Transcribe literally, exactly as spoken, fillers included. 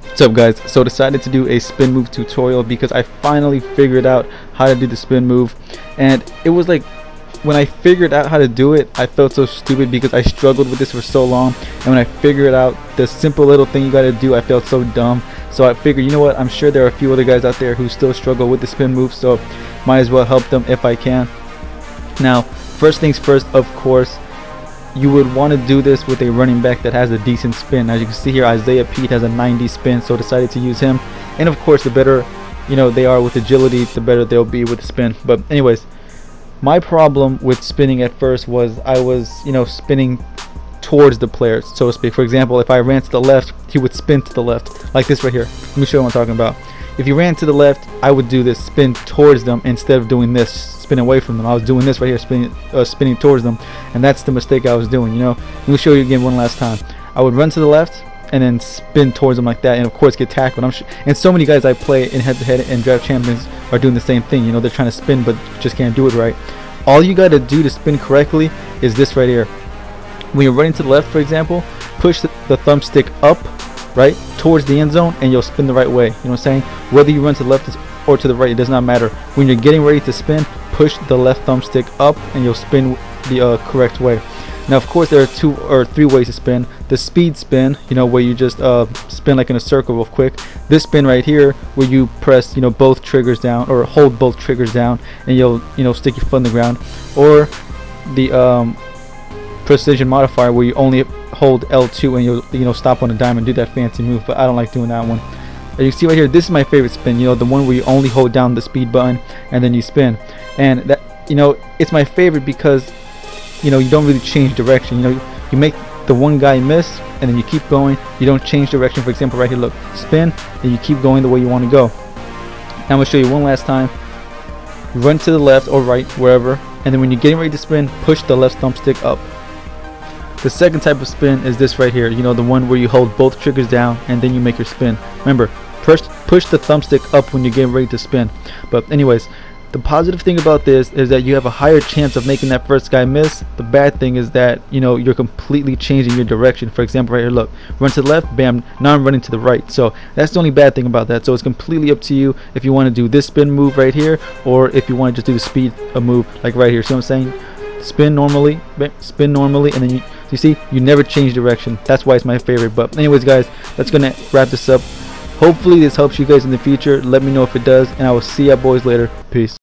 What's up guys? So decided to do a spin move tutorial because I finally figured out how to do the spin move, and it was like when I figured out how to do it I felt so stupid because I struggled with this for so long, and when I figured out the simple little thing you gotta do I felt so dumb. So I figured, you know what, I'm sure there are a few other guys out there who still struggle with the spin move, so might as well help them if I can. Now first things first, of course, you would want to do this with a running back that has a decent spin. As you can see here, Isaiah Pete has a ninety spin, so decided to use him. And of course, the better you know they are with agility, the better they'll be with spin. But anyways, my problem with spinning at first was I was you know spinning towards the players, so to speak. For example, if I ran to the left, he would spin to the left, like this right here. Let me show you what I'm talking about. If you ran to the left, I would do this, spin towards them instead of doing this, spin away from them. I was doing this right here, spinning, uh, spinning towards them, and that's the mistake I was doing. You know, let me show you again one last time. I would run to the left and then spin towards them like that, and of course get tackled. I'm and so many guys I play in head-to-head and draft champions are doing the same thing. You know, they're trying to spin but just can't do it right. All you got to do to spin correctly is this right here. When you're running to the left, for example, push the, the thumbstick up, right, towards the end zone, and you'll spin the right way. You know what I'm saying? Whether you run to the left or to the right, it does not matter. When you're getting ready to spin, push the left thumbstick up and you'll spin the uh, correct way. Now of course there are two or three ways to spin. The speed spin, you know, where you just uh, spin like in a circle real quick. This spin right here, where you press you know both triggers down, or hold both triggers down, and you'll you know stick your foot in the ground. Or the um, precision modifier, where you only hold L two and you'll you know stop on a dime and do that fancy move. But I don't like doing that one. As you see right here, this is my favorite spin, you know, the one where you only hold down the speed button and then you spin. And that, you know, it's my favorite because, you know, you don't really change direction. You know, you make the one guy miss and then you keep going. You don't change direction. For example, right here, look, spin, and you keep going the way you want to go. Now I'm going to show you one last time. You run to the left or right, wherever, and then when you're getting ready to spin, push the left thumbstick up. The second type of spin is this right here, you know, the one where you hold both triggers down and then you make your spin. Remember, push, push the thumbstick up when you're getting ready to spin. But anyways, the positive thing about this is that you have a higher chance of making that first guy miss. The bad thing is that, you know, you're completely changing your direction. For example, right here, look, run to the left, bam, now I'm running to the right. So that's the only bad thing about that. So it's completely up to you if you want to do this spin move right here, or if you want to just do the speed a move like right here. See what I'm saying? Spin normally, spin normally, and then you, you see, you never change direction. That's why it's my favorite. But anyways guys, that's gonna wrap this up. Hopefully this helps you guys in the future. Let me know if it does, and I will see ya boys later. Peace.